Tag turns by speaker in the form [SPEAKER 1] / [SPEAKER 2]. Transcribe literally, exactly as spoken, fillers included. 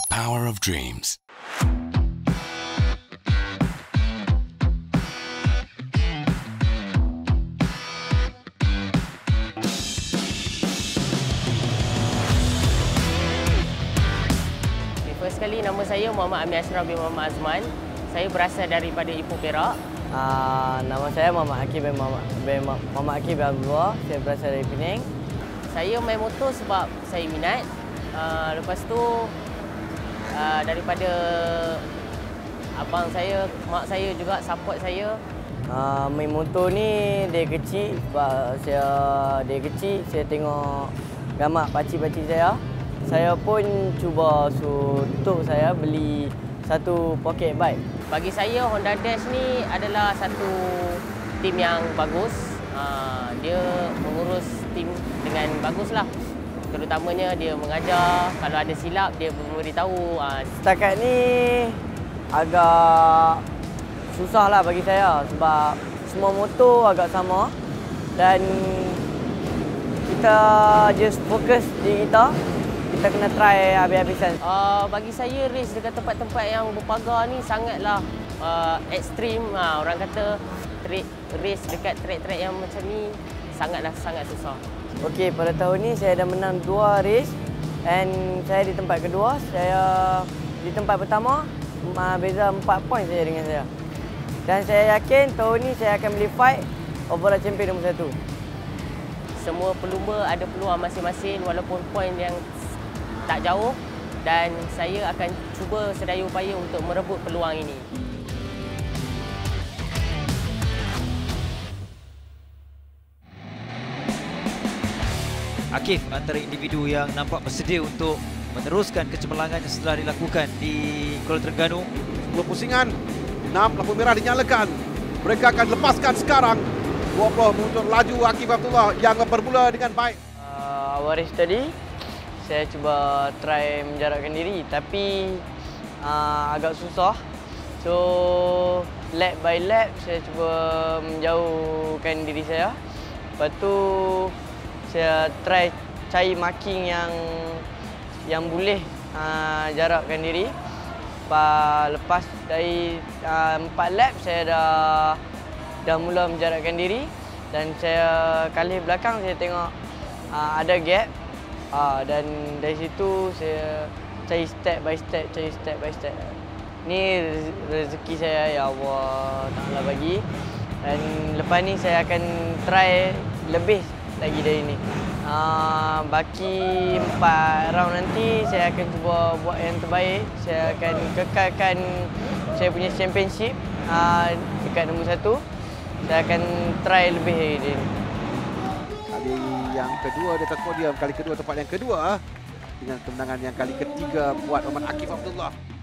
[SPEAKER 1] power of dreams.
[SPEAKER 2] First sekali, nama saya Muhammad Amir Ashraf bin Muhammad Azman. Saya berasal daripada Ipoh, Perak.
[SPEAKER 3] Uh, nama saya Muhammad Akib bin Muhammad, bin Muhammad Akib bin Abdullah. Saya berasal dari Penang.
[SPEAKER 2] Saya main motor sebab saya minat. Uh, lepas tu, uh, daripada abang saya, mak saya juga support saya.
[SPEAKER 3] Uh, main motor ni dari kecil. Sebab saya dari kecil, saya tengok gambar pakcik-pakcik saya. Saya pun cuba untuk saya beli satu pocket bike.
[SPEAKER 2] Bagi saya, Honda Dash ni adalah satu tim yang bagus. Uh, dia mengurus tim dengan baguslah. Terutamanya dia mengajar, kalau ada silap dia memberitahu. Uh.
[SPEAKER 3] Setakat ni agak susahlah bagi saya sebab semua motor agak sama dan kita just fokus diri kita. Kita kena try habis-habisan.
[SPEAKER 2] Uh, bagi saya, race dekat tempat-tempat yang berpagar ni sangatlah uh, ekstrim. Uh, orang kata race dekat track-track yang macam ni sangatlah sangat susah.
[SPEAKER 3] Okey, pada tahun ni saya dah menang dua race and saya di tempat kedua. Saya di tempat pertama, beza empat poin saja dengan saya. Dan saya yakin tahun ni saya akan boleh fight overall champion nombor satu.
[SPEAKER 2] Semua pelumba ada peluang masing-masing walaupun poin yang tak jauh, dan saya akan cuba sedaya upaya untuk merebut peluang ini.
[SPEAKER 4] Akif antara individu yang nampak bersedia untuk meneruskan kecemerlangan yang setelah dilakukan di Kuala Terengganu.
[SPEAKER 5] sepuluh pusingan, enam lampu merah dinyalakan. Mereka akan lepaskan sekarang. dua puluh menuntut laju Akif Abdullah yang bermula dengan baik.
[SPEAKER 3] Uh, awal race tadi, saya cuba try menjarakkan diri tapi uh, agak susah. So lap by lap saya cuba menjauhkan diri saya. Lepas tu saya try cari marking yang yang boleh uh, jarakkan diri. Lepas dari uh, empat lap saya dah dah mula menjarakkan diri dan saya kali belakang saya tengok uh, ada gap. Uh, dan dari situ saya cari step by step, cari step by step. Ni rezeki saya, ya Allah Ta'ala bagi. Dan lepas ni saya akan try lebih lagi dari ni. Uh, baki empat round nanti saya akan cuba buat yang terbaik. Saya akan kekalkan saya punya championship uh, dekat nombor satu. Saya akan try lebih dari ni.
[SPEAKER 5] Kali yang kedua di atas podium, kali kedua tempat yang kedua dengan kemenangan yang kali ketiga buat Muhammad Akif Abdullah.